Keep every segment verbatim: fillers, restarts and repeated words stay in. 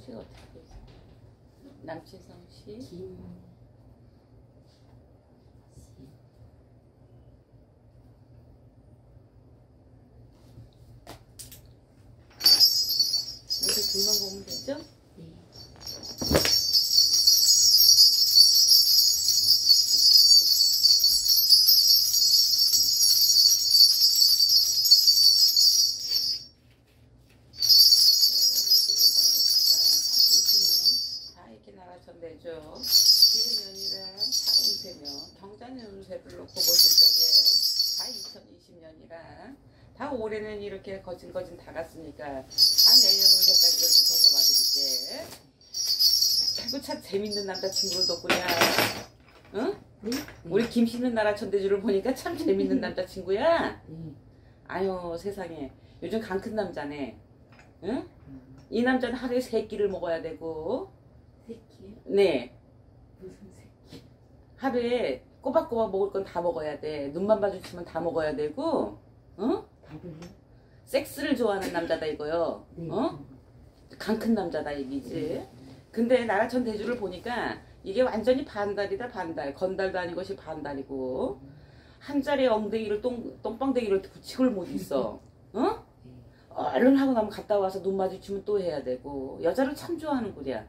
성씨가 어떻게 되세요? 남친 성씨? 김. 이렇게 둘만 보면 되죠? 네. 다 이렇게 나라천대죠. 기해년이랑 사운세면 경자년 운세를 놓고 보실 적에 다 이천이십 년이랑 다 올해는 이렇게 거진거진 다 갔으니까 다 내년 운세까지를 붙어서 봐드릴게. 자꾸 참 재밌는 남자친구를 뒀구냐. 응? 네? 우리 김씨는 나라천대주를 보니까 참 재밌는 남자친구야. 네. 아유 세상에 요즘 강 큰 남자네. 응? 음. 이 남자는 하루에 세 끼를 먹어야 되고. 새끼요? 네. 무슨 새끼? 하루에 꼬박꼬박 먹을 건 다 먹어야 돼. 눈만 마주치면 다 먹어야 되고. 응? 밥을요? 섹스를 좋아하는 남자다 이거요. 네. 어? 강 큰 남자다 얘기지. 네. 근데 나라천 대주를 보니까 이게 완전히 반달이다 반달. 건달도 아닌 것이 반달이고. 한 자리에 엉덩이를 똥, 똥방댕이를 붙이고를 못 있어. 어? 네. 얼른 하고 나면 갔다 와서 눈 마주치면 또 해야 되고. 여자를 참 좋아하는 꿀이야.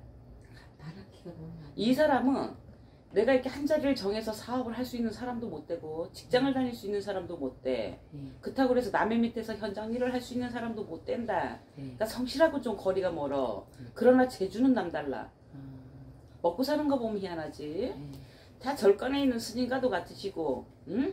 바라키가 너무 많아. 이 사람은 내가 이렇게 한 자리를 정해서 사업을 할 수 있는 사람도 못 되고 직장을 다닐 수 있는 사람도 못 돼. 네. 그렇다고 그래서 남의 밑에서 현장 일을 할 수 있는 사람도 못 된다. 네. 그러니까 성실하고 좀 거리가 멀어. 음. 그러나 재주는 남달라. 아. 먹고 사는 거 보면 희한하지. 네. 다 절간에 있는 스님과도 같으시고. 응?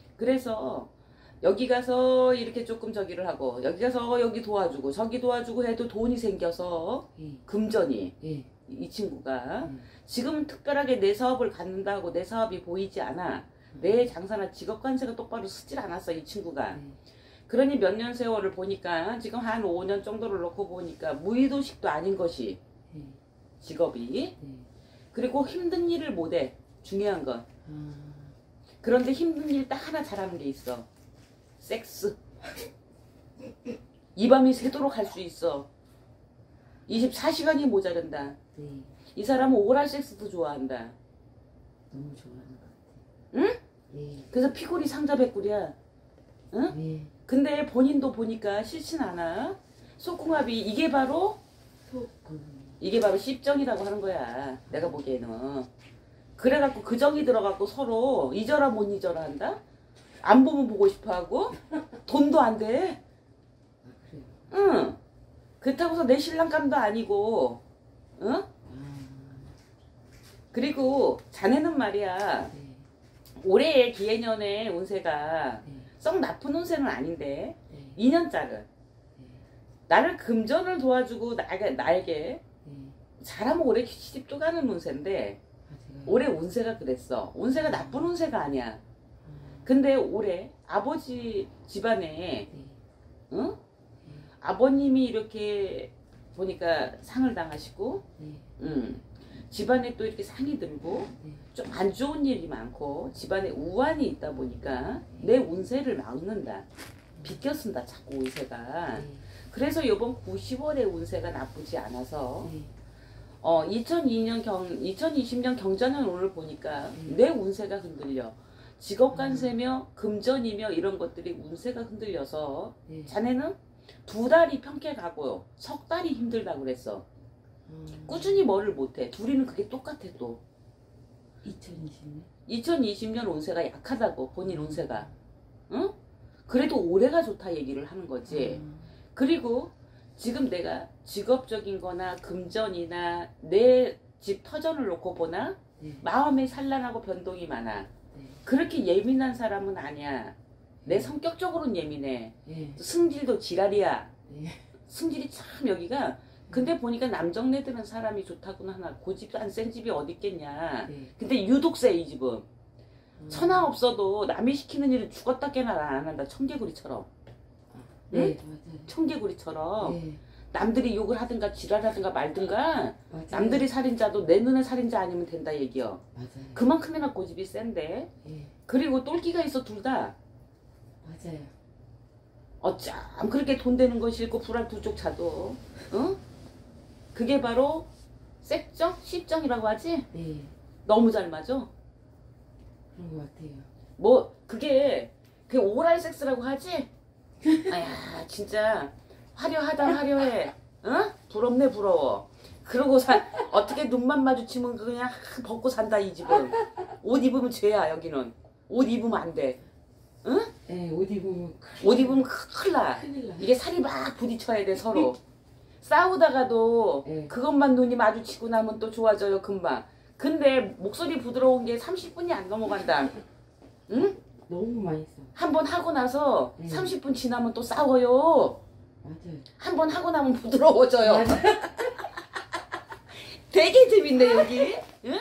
그래서 여기 가서 이렇게 조금 저기를 하고 여기 가서 여기 도와주고 저기 도와주고 해도 돈이 생겨서 네. 금전이 네. 이 친구가 네. 지금은 특별하게 내 사업을 갖는다고 내 사업이 보이지 않아. 내 장사나 직업 관세가 똑바로 쓰질 않았어 이 친구가. 네. 그러니 몇 년 세월을 보니까 지금 한 오 년 정도를 놓고 보니까 무의도식도 아닌 것이 네. 직업이. 네. 그리고 힘든 일을 못해. 중요한 건. 아. 그런데 힘든 일 딱 하나 잘하는 게 있어. 섹스. 이 밤이 새도록 할 수 있어. 이십사 시간이 모자른다. 네. 이 사람은 오랄 섹스도 좋아한다. 너무 좋아하는 것 같아. 응? 네. 그래서 피골이 상자백골이야. 응? 네. 근데 본인도 보니까 싫진 않아. 속궁합이 이게 바로 소금. 이게 바로 십정이라고 하는 거야. 내가 보기에는. 그래갖고 그 정이 들어갖고 서로 잊어라 못 잊어라 한다. 안 보면 보고 싶어하고 돈도 안 돼. 아 그래요? 응. 그렇다고서 내 신랑감도 아니고. 응? 아. 그리고 자네는 말이야. 네. 올해의 기해년의 운세가 네. 썩 나쁜 운세는 아닌데 네. 이 년짜리 네. 나를 금전을 도와주고 나에게, 나에게 네. 잘하면 올해 시집도 가는 운세인데 아 제가. 올해 운세가 그랬어. 운세가 나쁜 운세가 아니야. 아. 근데 올해 아버지 집안에 네. 응? 네. 아버님이 이렇게 보니까 상을 당하시고 네. 응. 집안에 또 이렇게 상이 들고 네. 좀 안 좋은 일이 많고 집안에 우환이 있다 보니까 내 운세를 막는다. 비껴 쓴다 자꾸 운세가. 네. 그래서 이번 구십월의 운세가 나쁘지 않아서 네. 어 이천이 년 경 이천이십 년 경자년 오늘 보니까 음. 내 운세가 흔들려. 직업 관세며 금전이며 이런 것들이 운세가 흔들려서 네. 자네는 두 달이 평게 가고 석 달이 힘들다고 그랬어. 음. 꾸준히 뭐를 못해. 둘이는 그게 똑같아 또. 이천이십 년? 이천이십 년 운세가 약하다고 본인 운세가. 응? 그래도 올해가 좋다 얘기를 하는 거지. 음. 그리고 지금 내가 직업적인 거나 금전이나 내 집 터전을 놓고 보나 네. 마음에 산란하고 변동이 많아. 네. 그렇게 예민한 사람은 아니야. 내 네. 성격적으로는 예민해. 네. 승질도 지랄이야. 네. 승질이 참 여기가. 근데 보니까 남정네 드는 사람이 좋다고는 하나 고집도 안 센 집이 어디 있겠냐. 네. 근데 유독 세 이 집은. 음. 천하 없어도 남이 시키는 일을 죽었다 깨나 안 한다. 청개구리처럼. 네, 응? 맞아요. 청개구리처럼. 네, 남들이 욕을 하든가 지랄하든가 말든가 맞아요. 남들이 살인자도 내 눈에 살인자 아니면 된다 얘기요. 맞아요. 그만큼이나 고집이 센데. 네, 그리고 똘끼가 있어 둘 다. 맞아요. 어쩜 그렇게 돈 되는 거 싫고 불알 두 쪽 차도. 응? 그게 바로 색정? 십정이라고 하지? 네. 너무 잘 맞아. 그런 것 같아요. 뭐 그게 그게 오랄 섹스라고 하지? 아야 진짜 화려하다 화려해. 어? 부럽네 부러워. 그러고 사, 어떻게 눈만 마주치면 그냥 벗고 산다 이 집은. 옷 입으면 죄야 여기는. 옷 입으면 안 돼. 응? 네, 옷 입으면 옷 입으면 큰일 나. 큰일 나. 이게 살이 막 부딪혀야 돼 서로. 싸우다가도 네. 그것만 눈이 마주치고 나면 또 좋아져요 금방. 근데 목소리 부드러운 게 삼십 분이 안 넘어간다. 응? 너무 많이 써. 한 번 하고 나서 네. 삼십 분 지나면 또 싸워요. 맞아요. 한 번 하고 나면 부드러워져요. 맞아요. 되게 재밌네 여기. 응?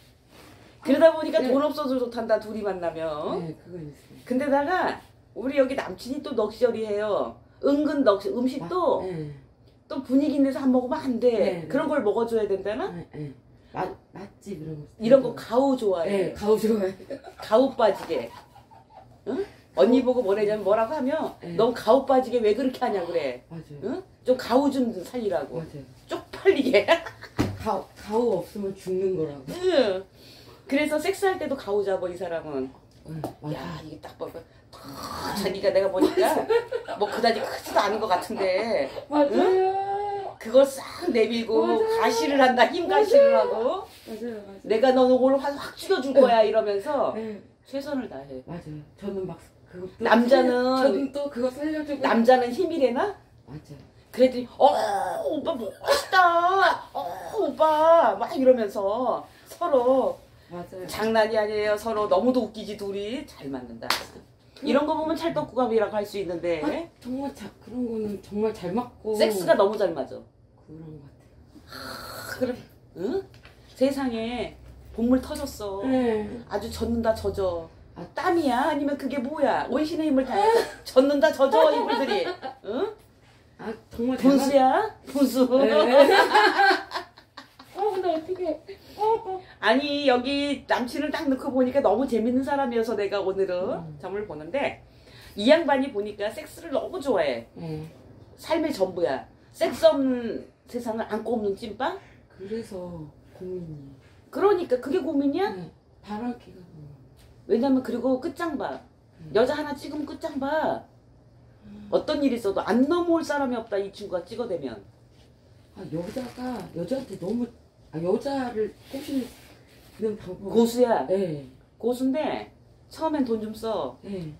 그러다 보니까 네. 돈 없어서 좋단다 둘이 만나면. 네, 그건 있어요. 근데다가 우리 여기 남친이 또 넉셔리해요. 은근 넉시 음식도 네. 또 분위기 내서 안 먹으면 안 돼. 네, 그런 네. 걸 먹어줘야 된다나? 네, 네. 맛, 맛집 이런 거. 이런 거 가우 좋아해. 네, 가오 좋아해. 가우 빠지게. 응? 언니 보고 뭐래냐면 뭐라고 하면 네. 넌 가우 빠지게 왜 그렇게 하냐 그래. 맞아요. 응? 좀 가우 좀 살리라고. 맞아요. 쪽팔리게. 가오, 가오 없으면 죽는 거라고. 응. 그래서 섹스할 때도 가우 잡아 이 사람은. 네, 맞아요. 야 이게 딱 봐봐. 탁 자기가 내가 보니까 뭐 그다지 크지도 않은 것 같은데 맞아요. 그걸 싹 내밀고 맞아요. 가시를 한다. 힘 가시를 하고. 맞아요. 맞아요. 내가 너는 오늘 확, 확 죽여줄 거야 이러면서 네, 최선을 다해. 맞아요. 저는 막 그것도 남자는- 저는 또 그거 살려주고. 남자는 힘이래나? 맞아요. 그랬더니 어 오빠 멋있다. 어 오빠 막 이러면서 서로 맞아요. 장난이 아니에요. 서로 너무도 웃기지 둘이 잘 맞는다. 이런 거 보면 찰떡궁합이라고 할 수 있는데 아, 정말 자, 그런 거는 정말 잘 맞고. 섹스가 너무 잘 맞아. 그런 것 같아요. 아, 그래, 응? 세상에 본물 터졌어. 네. 아주 젖는다 젖어. 아, 땀이야? 아니면 그게 뭐야? 원신의 힘을 다해서 젖는다 젖어 이불들이. 응? 아 정말 잘 맞. 분수야? 분수. 네. 어, 근데 어떻게? 아니 여기 남친을 딱 넣고 보니까 너무 재밌는 사람이어서 내가 오늘은 음. 점을 보는데 이 양반이 보니까 섹스를 너무 좋아해. 네. 삶의 전부야. 섹스 없는 세상을 안고 없는 찐빵? 그래서 고민이. 그러니까 그게 고민이야? 네. 바라기가 너무. 왜냐면 그리고 끝장 봐. 음. 여자 하나 찍으면 끝장 봐. 어떤 일이 있어도 안 넘어올 사람이 없다 이 친구가 찍어대면. 아 여자가 여자한테 너무 아 여자를 꼬시는 방법. 고수야. 네. 고수인데 처음엔 돈 좀 써. 네.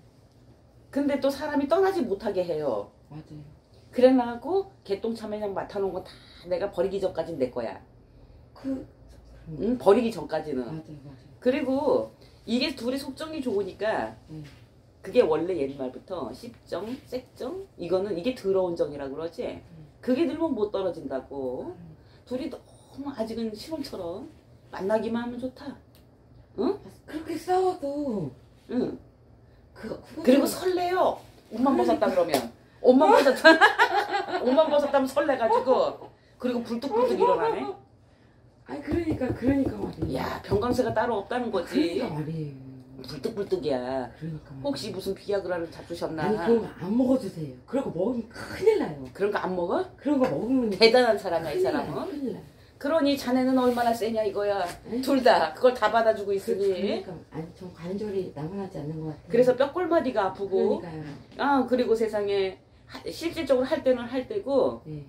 근데 또 사람이 떠나지 못하게 해요. 맞아요. 그래 나고 개똥참외장 맡아놓은 거 다 내가 버리기 전까지는 내 거야. 그. 응? 버리기 전까지는. 맞아요, 맞아요. 그리고 이게 둘이 속정이 좋으니까 네. 그게 원래 옛말부터 십정, 색정 이거는 이게 더러운 정이라 그러지. 그게 들면 못 떨어진다고. 둘이 너무 아직은 신혼처럼 만나기만 하면 좋다. 응? 그렇게 싸워도 응. 그거 그거. 그리고 설레요. 옷만 벗었다 그러면. 옷만 벗었다. 옷만 벗었다면 설레가지고. 그리고 불뚝불뚝 일어나네. 아니 그러니까 그러니까 말이에요. 야 병강세가 따로 없다는 거지. 그러니까 말이에요. 불뚝불뚝이야. 그러니까 말이에요. 혹시 무슨 비아그라를 잡수셨나? 아니 그런 거 안 먹어도 돼요. 그런 거 먹으면 큰일 나요. 그런 거 안 먹어? 그런 거 먹으면 대단한 사람이야 이 큰일 나요, 사람은. 큰일 나요. 그러니 자네는 얼마나 세냐 이거야. 네? 둘 다 그걸 다 받아주고 있으니. 그러니까 아니 전 관절이 남아나지 않는 것 같아요. 그래서 뼈골마디가 아프고. 그러니까요. 아 그리고 세상에 하- 실질적으로 할 때는 할 때고 네.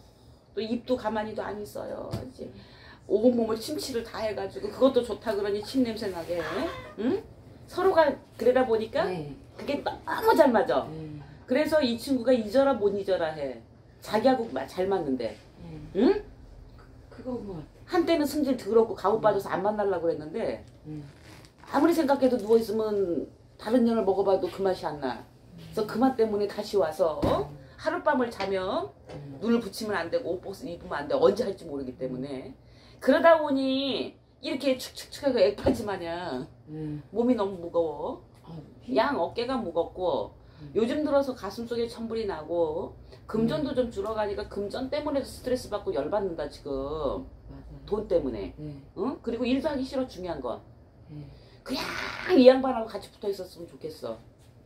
또 입도 가만히도 안 있어요. 이제 온몸을 침치를 다 해가지고 그것도 좋다 그러니 침 냄새 나게. 응? 서로가 그러다 보니까 네. 그게 너무 잘 맞아. 네. 그래서 이 친구가 잊어라 못 잊어라 해. 자기하고 마- 잘 맞는데. 네. 응? 그건 것 같아요. 한때는 승질 더럽고 가오 빠져서 안 만나려고 그랬는데 네. 아무리 생각해도 누워있으면 다른 년을 먹어봐도 그 맛이 안 나. 그래서 그 맛 때문에 다시 와서 하룻밤을 자면 네. 눈을 붙이면 안 되고 옷 벗 입으면 안 돼. 언제 할지 모르기 때문에. 그러다 보니 이렇게 축축축하고 액파지 마냥 네. 몸이 너무 무거워. 아, 양 어깨가 무겁고 요즘 들어서 가슴속에 천불이 나고 금전도 좀 줄어가니까 금전 때문에도 스트레스 받고 열받는다 지금. 맞아요. 돈 때문에. 네. 응? 그리고 일도 하기 싫어 중요한 건. 네. 그냥 이 양반하고 같이 붙어 있었으면 좋겠어.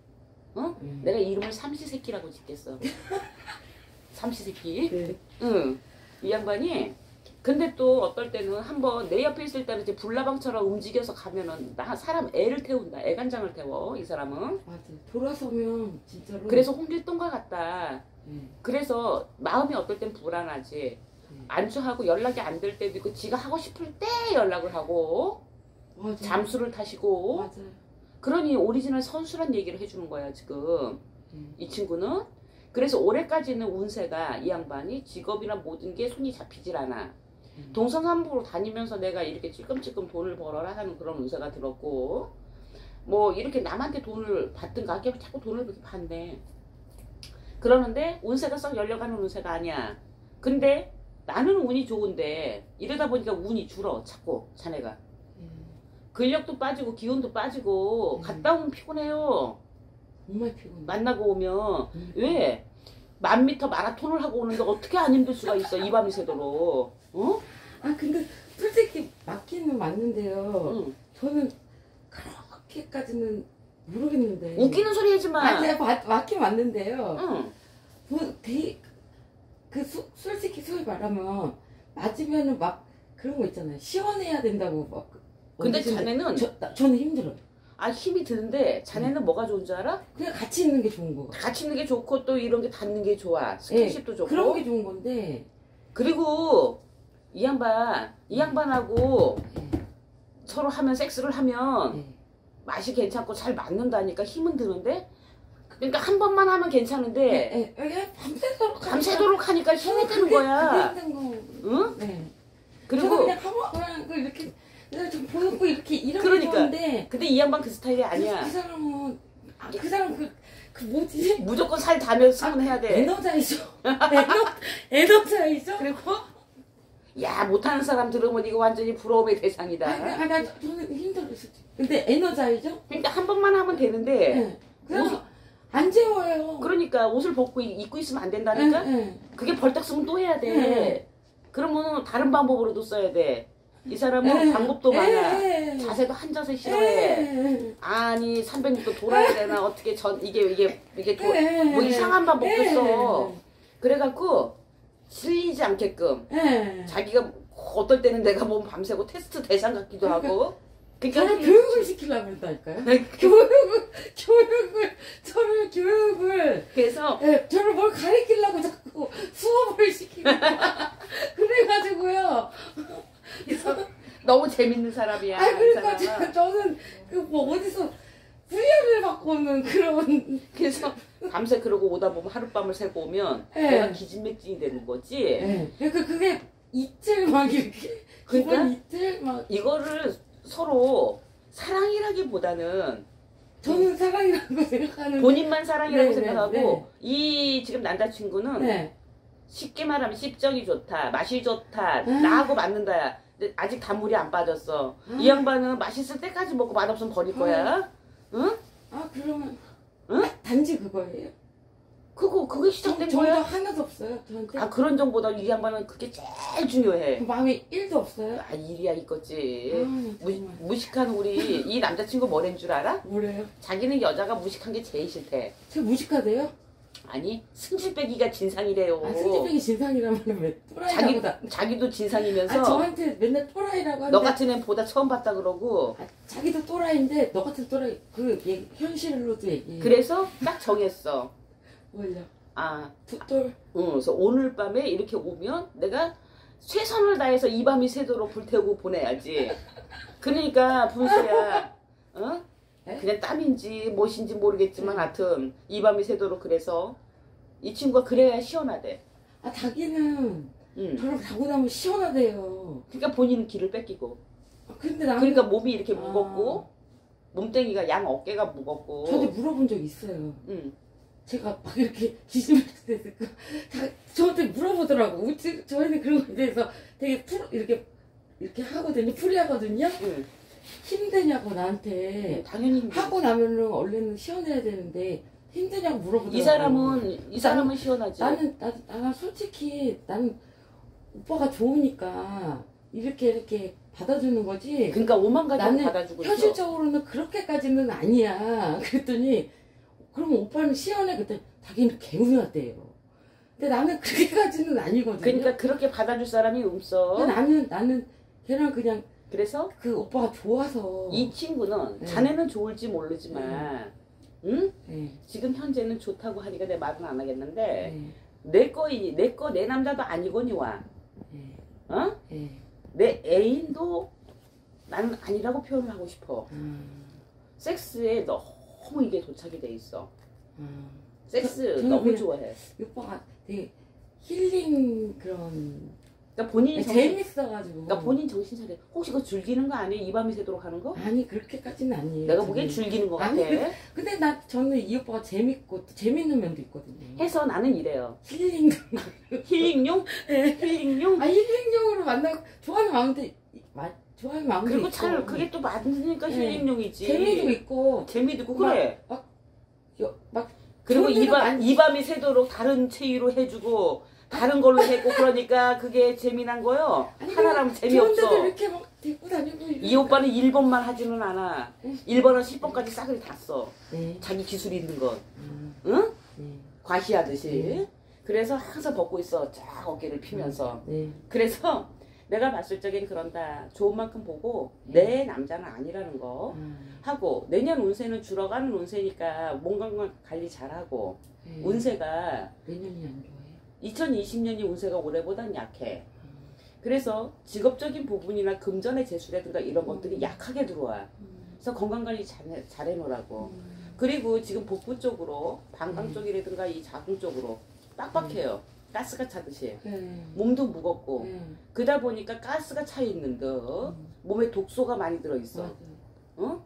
응? 네. 내가 이름을 삼시세끼라고 짓겠어. 삼시세끼? 네. 응. 이 양반이 근데 또 어떨 때는 한번 내 옆에 있을 때는 이제 불나방처럼 움직여서 가면은 나 사람 애를 태운다. 애간장을 태워 이 사람은. 맞아. 돌아서면 진짜로. 그래서 홍길동과 같다. 네. 그래서 마음이 어떨 땐 불안하지. 네. 안주하고 연락이 안 될 때도 있고 지가 하고 싶을 때 연락을 하고 맞아. 잠수를 타시고. 맞아. 그러니 오리지널 선수란 얘기를 해주는 거야 지금. 네. 이 친구는. 그래서 올해까지는 운세가 이 양반이 직업이나 모든 게 손이 잡히질 않아. 음. 동서남북으로 다니면서 내가 이렇게 찔끔찔끔 돈을 벌어라 하는 그런 운세가 들었고, 뭐 이렇게 남한테 돈을 받든가 하게 자꾸 돈을 그렇게 받네. 그러는데 운세가 썩 열려가는 운세가 아니야. 근데 나는 운이 좋은데 이러다 보니까 운이 줄어 자꾸 자네가. 음. 근력도 빠지고 기운도 빠지고 음. 갔다 오면 피곤해요. 정말 피곤해. 만나고 오면. 음. 왜? 만 미터 마라톤을 하고 오는데 어떻게 안 힘들 수가 있어 이 밤이 새도록. 어? 아 근데 솔직히 맞기는 맞는데요. 응. 저는 그렇게까지는 모르겠는데. 웃기는 소리 하지 마. 아니 맞, 맞긴 맞는데요. 응. 뭐 되게 그 소, 솔직히 소위 말하면 맞으면은 막 그런 거 있잖아요. 시원해야 된다고 막. 근데 어디든지- 자네는 저, 나, 저는 힘들어요. 아 힘이 드는데 자네는 뭐가 좋은 줄 알아? 그냥 같이 있는 게 좋은 거. 같이 있는 게 좋고 또 이런 게 닿는 게 좋아. 스킨십도 좋고. 그런 게 좋은 건데. 그리고 이 양반, 이 양반하고 예, 서로 하면 섹스를 하면 예. 맛이 괜찮고 잘 맞는다니까 힘은 드는데 그러니까 한 번만 하면 예, 괜찮은데 예, 예, 밤새도록 밤새도록 하니까 힘이 드는 그게- 거야. 그게 힘든 거. 응? 네. 그리고 저는 그냥 한번 그냥 그 이렇게 그냥 좀 보였고 이렇게 이런 그러니까. 게 좋은데. 근데 이 양반 그 스타일이 그, 아니야. 그 사람은 아, 그 사람 그, 그 뭐지? 무조건 살 다면 승은해야 돼. 에너자이저. 에너 에너자이저. 그리고 야 못하는 사람 들으면 이거 완전히 부러움의 아, 대상이다. 아, 나 저는 힘들었어. 근데 에너자이저? 그러니까 한 번만 하면 되는데 네. 그래서 안 재워요. 그러니까 옷을 벗고 입고 있으면 안 된다니까. 네, 네. 그게 벌떡 쓰면 또 해야 돼. 네. 그러면 다른 방법으로도 써야 돼. 이 사람은 네. 방법도 많아. 네. 자세도 한 자세 싫어해. 네. 아니 삼백육 도 돌아야 되나 어떻게 전 이게 이게 이게 도, 네. 뭐 이상한 방법도 네. 써. 그래갖고 질리지 않게끔 네. 자기가 어떨 때는 내가 몸 밤새고 테스트 대상 같기도 하고. 저를 그러니까 교육을 시키려고 그랬다니까요. 교육을, 교육을, 저를 교육을, 그래서 예, 저를 뭘 가르치려고 자꾸 수업을 시키고. 그래가지고요. 그래서 너무 재밌는 사람이야. 아, 이 그러니까 사람은. 저, 저는 그 뭐 어디서 훈련을 받고 오는 그런. 그래서 밤새 그러고 오다 보면 하룻밤을 새고 오면 네. 내가 기진맥진이 되는 거지. 예. 그러니까 그게 이틀 막 이렇게. 그러니까? 기본 이틀 막. 이거를 서로 사랑이라기보다는 저는 사랑이라고 생각하는. 본인만 사랑이라고 네, 생각하고 네, 네. 이 지금 남자친구는 네. 쉽게 말하면 십정이 좋다, 맛이 좋다, 아. 나하고 맞는다. 근데 아직 단물이 안 빠졌어. 아. 이 양반은 맛있을 때까지 먹고 맛없으면 버릴 거야. 응? 아, 그러면. 응? 단지 그거예요? 그거 그게 정, 시작된 정도 거야. 하나도 없어요, 저한테? 아 그런 정보다 이 양반은 그게 제일 중요해. 마음이 일도 없어요? 아 일이야 이거지. 아, 무, 정말. 무식한 우리 이 남자친구 뭐랜 줄 알아? 뭐래요? 자기는 여자가 무식한 게 제일 싫대. 저 무식하대요? 아니 승질빼기가 진상이래요. 아, 승질병이 진상이라면 왜 또라이라고 자기, 다. 자기도 아, 진상이면서 저한테 맨날 또라이라고 하는데. 너 같은 애 보다 처음 봤다 그러고 아, 자기도 또라이인데, 너 같은 또라이, 그, 얘기, 현실로도 얘기해. 그래서 딱 정했어. 뭘요? 아, 두 똘. 응, 그래서 오늘 밤에 이렇게 오면 내가 최선을 다해서 이 밤이 새도록 불태우고 보내야지. 그러니까 분수야, 어? 에? 그냥 땀인지 무엇인지 모르겠지만 하여튼 이 밤이 새도록 그래서 이 친구가 그래야 시원하대. 아, 자기는 응. 저를 자고 나면 시원하대요. 그러니까 본인은 기를 뺏기고. 아, 근데 나는. 그러니까 몸이 이렇게 아. 무겁고 몸뚱이가 양 어깨가 무겁고. 저도 물어본 적 있어요. 응. 제가 막 이렇게 기심했으니까 저한테 물어보더라고. 우리 저희는 그런 거에 대해서 되게 풀 이렇게 이렇게 하거든요. 풀이하거든요. 응. 힘드냐고 나한테. 응, 당연히 힘들지. 하고 나면은 원래는 시원해야 되는데 힘드냐고 물어보더라고. 이 사람은 이 사람은 시원하지. 나는 나, 나는 솔직히 나는 오빠가 좋으니까 이렇게 이렇게 받아주는 거지. 그러니까 오만 가지 나는 받아주고 있어. 현실적으로는 그렇게까지는 아니야. 그랬더니 그러면 오빠는 시원해. 그때 자기는 개운하대요. 근데 나는 그렇게까지는 아니거든요. 그러니까 그렇게 받아줄 사람이 없어. 근데 나는 나는 걔랑 그냥 그래서 그 오빠가 좋아서. 이 친구는 네. 자네는 좋을지 모르지만 응? 네. 지금 현재는 좋다고 하니까 내 말은 안 하겠는데 네. 내 거이니 내 거 내 남자도 아니거니와 네. 어? 네. 내 애인도 나는 아니라고 표현을 하고 싶어. 음. 섹스에 너무 이게 도착이 돼 있어. 음. 섹스 저- 저는 너무 그냥- 좋아해. 이 오빠가 되게 힐링 그런 그러니까 본인이 정신, 재밌어가지고. 그러니까 본인 정신 차려. 혹시 그거 즐기는 거 아니에요? 이 밤이 새도록 하는 거? 아니 그렇게까지는 아니에요. 내가 보기엔 저는. 즐기는 거 같아. 아니, 근데, 근데 나 저는 이 오빠가 재밌고 또 재밌는 면도 있거든요. 해서 나는 이래요. 힐링. 힐링용? 네. 힐링용? 아 힐링용으로 만나고 좋아하는 마음도 이- 마, 좋아하는 마음도 그리고 있고. 잘 그게 또 맞으니까 네. 힐링용이지. 재미도 있고. 재미도 있고 막- 그래. 여, 막 그리고 좋은 이, 데로 밤, 많이- 이 밤이 새도록 다른 체위로 해주고 다른 걸로 했고 그러니까 그게 재미난 거요. 아니, 하나라면 좋은 데도 재미없어. 이렇게 막 데리고 다니고. 이 오빠는 일 번만 하지는 않아. 응. 일 번은 십 번까지 싸그리 다 써. 네. 자기 기술이 있는 건. 음, 응? 네. 과시하듯이. 네. 그래서 항상 벗고 있어. 쫙 어깨를 피면서. 네. 그래서 내가 봤을 적엔 그런다. 좋은 만큼 보고 내 남자는 아니라는 거 음, 하고 내년 운세는 줄어가는 운세니까 몸 건강 관리 잘하고 네. 운세가 내년이 안 좋아요. 이천이십 년이 운세가 올해보단 약해. 음, 그래서 직업적인 부분이나 금전의 재수라든가 이런 것들이 약하게 들어와. 음, 그래서 건강관리 잘, 잘 해놓으라고. 음, 그리고 지금 복부 쪽으로 방광 음. 쪽이라든가 이 자궁 쪽으로 빡빡해요. 가스가 차듯이. 네. 몸도 무겁고. 네. 그러다 보니까 가스가 차 있는 듯 음, 몸에 독소가 많이 들어있어. 맞아요. 어?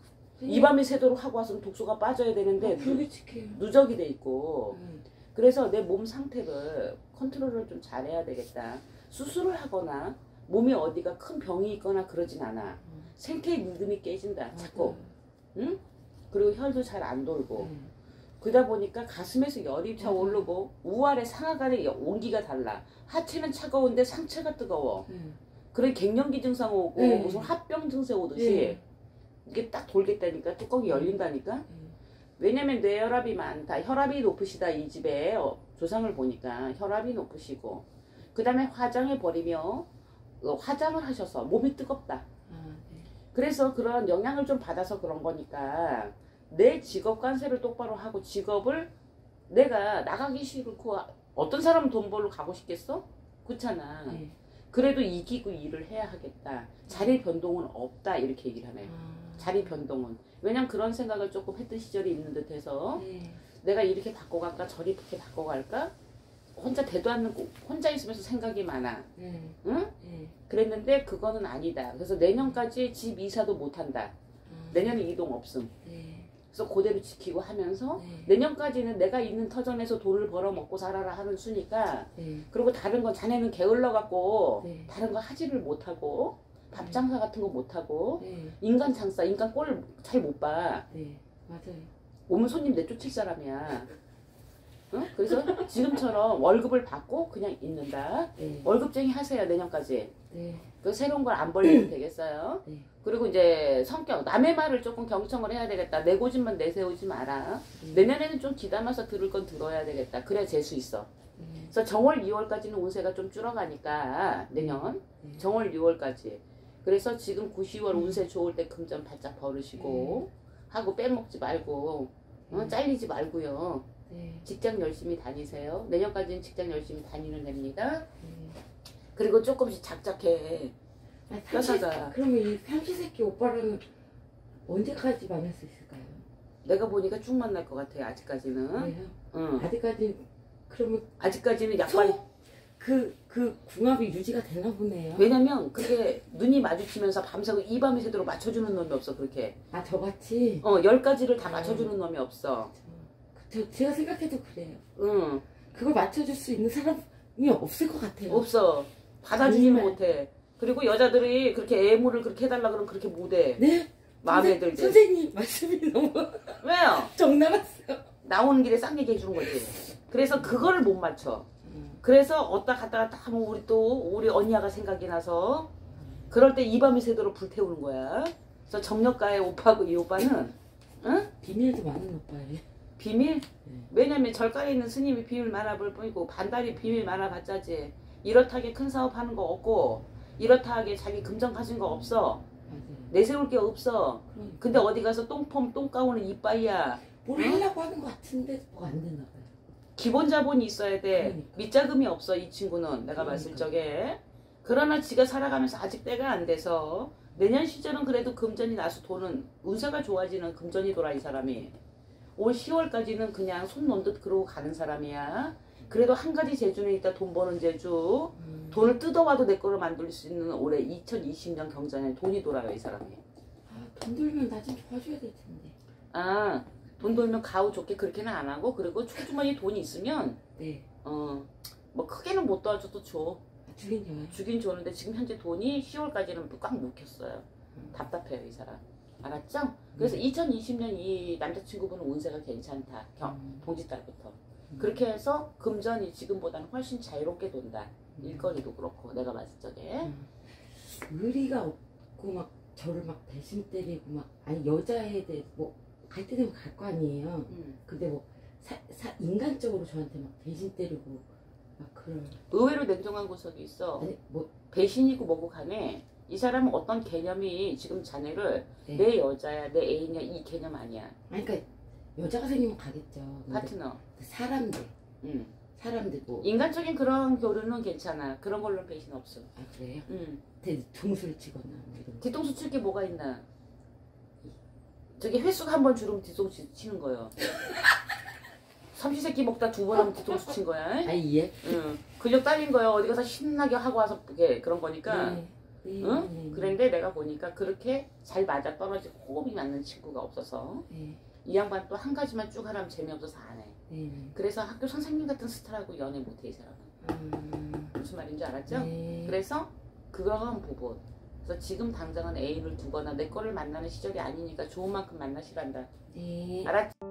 근데 이 밤이 새도록 하고 와서는 독소가 빠져야 되는데 어, 불규칙해요. 누적이 돼 있고. 음, 그래서 내 몸 상태를 컨트롤을 좀 잘해야 되겠다. 수술을 하거나 몸이 어디가 큰 병이 있거나 그러진 않아. 음, 생태의 리듬이 깨진다. 자꾸. 맞아요. 응? 그리고 혈도 잘 안 돌고. 네. 그러다 보니까 가슴에서 열이 맞아요. 차오르고 우아래 상하 간의 온기가 달라. 하체는 차가운데 상체가 뜨거워. 네. 그런 갱년기 증상 오고 네. 무슨 합병 증세 오듯이 네. 이게 딱 돌겠다니까 뚜껑이 열린다니까. 네. 왜냐면 뇌혈압이 많다. 혈압이 높으시다. 이 집에 어, 조상을 보니까 혈압이 높으시고 그 다음에 화장해 버리며 어, 화장을 하셔서 몸이 뜨겁다. 아, 네. 그래서 그런 영향을 좀 받아서 그런 거니까 내 직업 관세를 똑바로 하고 직업을 내가 나가기 싫고 어떤 사람은 돈 벌러 가고 싶겠어? 그렇잖아. 네. 그래도 이기고 일을 해야 하겠다. 자리 변동은 없다. 이렇게 얘기를 하네. 아, 자리 변동은. 왜냐면 그런 생각을 조금 했던 시절이 있는 듯해서 네. 내가 이렇게 바꿔갈까 저리 이렇게 바꿔갈까 혼자 대도 않는 혼자 있으면서 생각이 많아. 네. 응? 네. 그랬는데 그거는 아니다. 그래서 내년까지 집 이사도 못한다. 아, 내년에 이동 없음. 네. 그래서 그대로 지키고 하면서 네. 내년까지는 내가 있는 터전에서 돈을 벌어 먹고 살아라 하는 수니까. 네. 그리고 다른 건 자네는 게을러 갖고 네. 다른 거 하지를 못하고 밥 장사 같은 거 못하고 네. 인간 장사 인간 꼴을 잘 못 봐. 네. 맞아요. 오면 손님 내쫓을 사람이야. 응? 그래서 지금처럼 월급을 받고 그냥 있는다. 네. 월급쟁이 하세요 내년까지. 네. 그 새로운 걸 안 벌리면 되겠어요. 네. 그리고 이제 성격 남의 말을 조금 경청을 해야 되겠다. 내 고집만 내세우지 마라. 내년에는 좀 기담아서 들을 건 들어야 되겠다. 그래야 재수 있어. 네. 그래서 정월 이월까지는 운세가 좀 줄어가니까 내년 네. 정월 유월까지. 그래서 지금 구, 시월 운세 좋을 때 금전 바짝 벌으시고 하고 빼먹지 말고 어? 잘리지 말고요. 네. 직장 열심히 다니세요. 내년까지는 직장 열심히 다니는 됩니다. 네. 그리고 조금씩 작작해. 아, 뼈다가. 삼시, 그러면 이 삼시세끼 오빠랑은 언제까지 만날 수 있을까요? 내가 보니까 쭉 만날 것 같아요. 아직까지는. 그래요? 응. 아직까지 그러면 아직까지는 약발. 그, 그 궁합이 유지가 되나 보네요. 왜냐면 그게 눈이 마주치면서 밤새고 이 밤이 새도록 맞춰주는 놈이 없어. 그렇게. 아, 저같이? 어, 열 가지를 다 맞춰주는 놈이 없어. 저, 제가 생각해도 그래요. 응. 그걸 맞춰줄 수 있는 사람이 없을 것 같아요. 없어. 받아주지는 정말. 못해. 그리고 여자들이 그렇게 애무를 그렇게 해달라 그러면 그렇게 못해. 네? 마음에 선생- 들게. 선생님 말씀이 너무 왜요? 적나라어요. 나오는 길에 쌍얘기 해주는 거지. 그래서 그거를 못 맞춰. 그래서 어디다 갔다 갔다 하면 우리 또 우리 언니야가 생각이 나서 그럴 때 이 밤이 새도록 불태우는 거야. 그래서 정력가의 오빠고 이 오빠는 응? 비밀도 많은 오빠예요. 비밀? 네. 왜냐면 절간에 있는 스님이 비밀 말아볼 뿐이고 반달이 비밀 말아봤자지. 이렇다하게 큰 사업하는 거 없고 이렇다하게 자기 금전 가진 거 없어. 맞아요. 내세울 게 없어. 그러니까. 근데 어디 가서 똥폼 똥까오는 이빠이야. 뭘 하려고 하는 것 같은데 뭐가 안 되나 봐요. 기본 자본이 있어야 돼. 그러니까. 밑자금이 없어 이 친구는. 내가 봤을 그러니까. 적에. 그러나 지가 살아가면서 아직 때가 안 돼서 내년 시절은 그래도 금전이 나서 돈은 운세가 좋아지는 금전이 돌아 이 사람이. 올 시월까지는 그냥 손 놓은 듯 그러고 가는 사람이야. 그래도 한 가지 재주는 있다. 돈 버는 재주. 음. 돈을 뜯어와도 내 거로 만들 수 있는 올해 이천이십 년 경자년 돈이 돌아요 이 사람이. 아, 돈 들면 나 좀 도와줘야 될 텐데. 아, 돈 돌면 가오 좋게 그렇게는 안 하고 그리고 초주머니 돈이 있으면 네. 어 뭐 크게는 못 도와줘도 줘. 아, 주긴 줘요. 주긴 줬는데 지금 현재 돈이 시월까지는 꽉 묵혔어요. 음. 답답해요 이 사람. 알았죠? 그래서 음. 이천이십 년 이 남자친구분은 운세가 괜찮다. 경, 음. 동짓달부터. 음. 그렇게 해서 금전이 지금보다는 훨씬 자유롭게 돈다. 음. 일거리도 그렇고 내가 봤을 적에. 음. 의리가 없고 막 저를 막 배신 때리고 막 아니 여자에 대해 뭐 갈 때 되면 갈 거 아니에요. 음. 근데 뭐 사, 사, 인간적으로 저한테 막 배신 때리고 막 그런 의외로 냉정한 구석이 있어. 아니 뭐 배신이고 뭐고 간에 이 사람은 어떤 개념이 지금 자네를 네. 내 여자야 내 애인이야 이 개념 아니야. 아니 그러니까 여자가 생기면 가겠죠. 근데 파트너. 사람들 음. 사람들 뭐 인간적인 그런 교류는 괜찮아. 그런 걸로 배신 없어. 아 그래요? 음. 뒤통수를 치거나 뭐 이런 거. 뒤통수 칠 게 뭐가 있나. 저기 횟수가 한 번 주름 뒤통수 치는 거요. 삼시세끼 먹다 두 번 하면 뒤통수 친 거야. 아이 예. 응. 근력 딸린 거요. 어디 가서 신나게 하고 와서 그게 그런 거니까. 네. 네. 응? 네. 그런데 내가 보니까 그렇게 잘 맞아 떨어지고 호흡이 맞는 친구가 없어서 네. 이 양반 또 한 가지만 쭉 하라면 재미없어서 안 해. 네. 그래서 학교 선생님 같은 스타라고 연애 못해 이 사람은. 음, 무슨 말인지 알았죠? 네. 그래서 그런 부분. 그래서 지금 당장은 애인을 두거나 내 거를 만나는 시절이 아니니까 좋은 만큼 만나시란다. 네. 알았지?